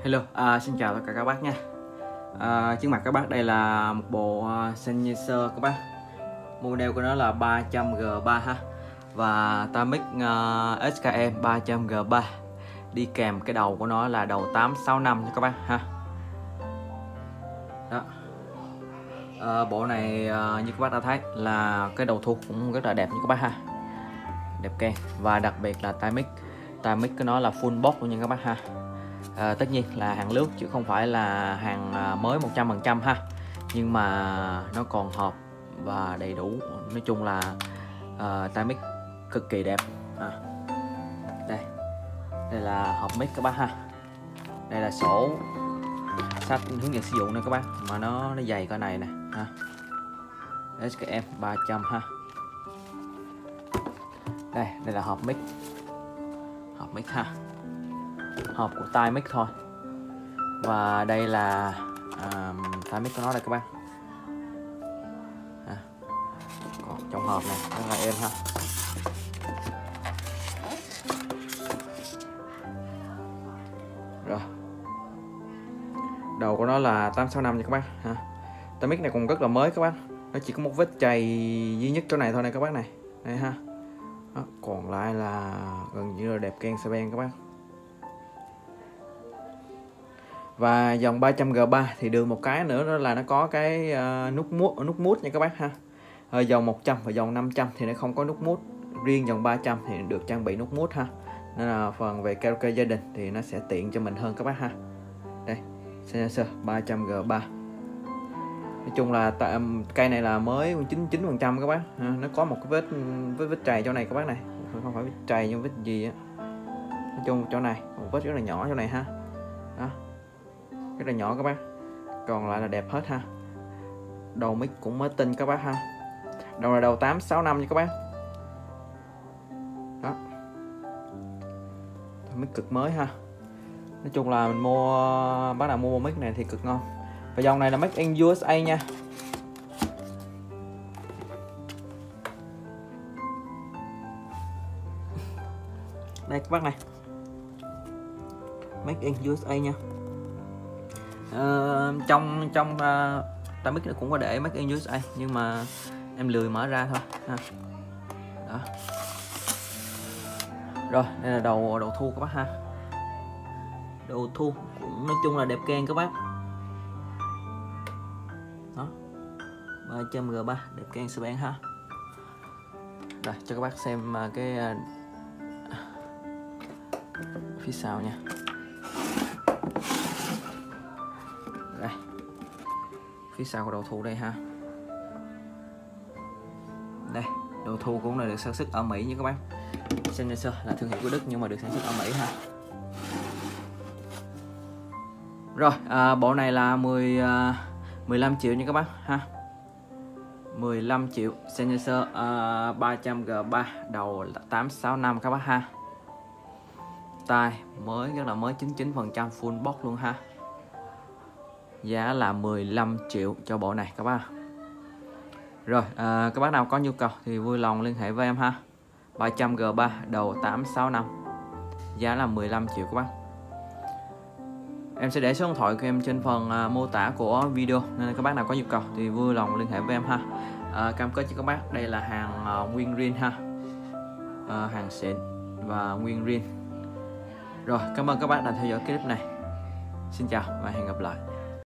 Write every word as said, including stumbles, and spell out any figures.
Hello, à, xin chào tất cả các bác nha. À, trước mặt các bác đây là một bộ uh, Sennheiser các bác. Model của nó là ba trăm G ba ha. Và tai mic uh, ét ca em ba trăm G ba. Đi kèm cái đầu của nó là đầu tám sáu năm nha các bác ha. Đó. À, bộ này uh, như các bác đã thấy là cái đầu thu cũng rất là đẹp như các bác ha. Đẹp keng. Và đặc biệt là tai mic. Tai mic của nó là full box luôn nha các bác ha. À, tất nhiên là hàng lướt chứ không phải là hàng mới một trăm phần trăm ha, nhưng mà nó còn hộp và đầy đủ. Nói chung là uh, tai mic cực kỳ đẹp. À, đây đây là hộp mic các bác ha. Đây là sổ sách hướng dẫn sử dụng nè các bác, mà nó nó dày cỡ này nè ha. ét ca em ba trăm ha. Đây đây là hộp mic, hộp mic ha, hộp của tai mic thôi. Và đây là à, tai mic của nó đây các bác. À, còn trong hộp này rất là êm ha. Rồi, đầu của nó là tám sáu năm nha các bác ha. Tai mic này còn rất là mới các bác, nó chỉ có một vết chày duy nhất chỗ này thôi này các bác này, đây ha. Đó, còn lại là gần như là đẹp keng xe ben các bác. Và dòng ba trăm G ba thì được một cái nữa đó là nó có cái uh, nút mút nút mút nha các bác ha. Ở dòng một trăm và dòng năm trăm thì nó không có nút mút, riêng dòng ba trăm thì được trang bị nút mút ha. Nên là phần về karaoke gia đình thì nó sẽ tiện cho mình hơn các bác ha. Đây, Sennheiser ba trăm G ba. Nói chung là cây này là mới chín mươi chín phần trăm các bác ha. Nó có một cái vết vết vết trầy chỗ này các bác này, không phải vết trầy nhưng vết gì á. Nói chung chỗ này một vết rất là nhỏ chỗ này ha. Đó, rất là nhỏ các bác, còn lại là đẹp hết ha. Đầu mic cũng mới tinh các bác ha. Đầu là đầu tám sáu năm nha các bác. Đó, mic cực mới ha. Nói chung là mình mua, bác nào mua mic này thì cực ngon. Và dòng này là make in u ét a nha. Đây các bác này, make in u ét a nha. Uh, trong trong uh, tai mic nó cũng có để make in u ét a nhưng mà em lười mở ra thôi ha. Đó. Rồi đây là đầu đầu thu các bác ha. Đầu thu cũng nói chung là đẹp keng các bác. Đó, ba trăm G ba đẹp keng xe ben ha. Rồi cho các bác xem cái uh, phía sau nha. Đây, phía sau của đầu thu đây ha. Đây, đầu thu cũng là được sản xuất ở Mỹ nha các bác. Sennheiser là thương hiệu của Đức nhưng mà được sản xuất ở Mỹ ha. Rồi, à, bộ này là mười, à, mười lăm triệu nha các bác ha. mười lăm triệu Sennheiser à, ba trăm G ba, đầu là tám sáu năm các bác ha. Tai mới rất là mới, chín mươi chín phần trăm full box luôn ha. Giá là mười lăm triệu cho bộ này các bác. Rồi à, các bác nào có nhu cầu thì vui lòng liên hệ với em ha. ba trăm G ba đầu tám sáu năm, giá là mười lăm triệu các bác. Em sẽ để số điện thoại của em trên phần à, mô tả của video, nên các bác nào có nhu cầu thì vui lòng liên hệ với em ha. À, cam kết cho các bác đây là hàng à, nguyên riêng ha. À, hàng xịn và nguyên riêng. Rồi, cảm ơn các bác đã theo dõi clip này. Xin chào và hẹn gặp lại.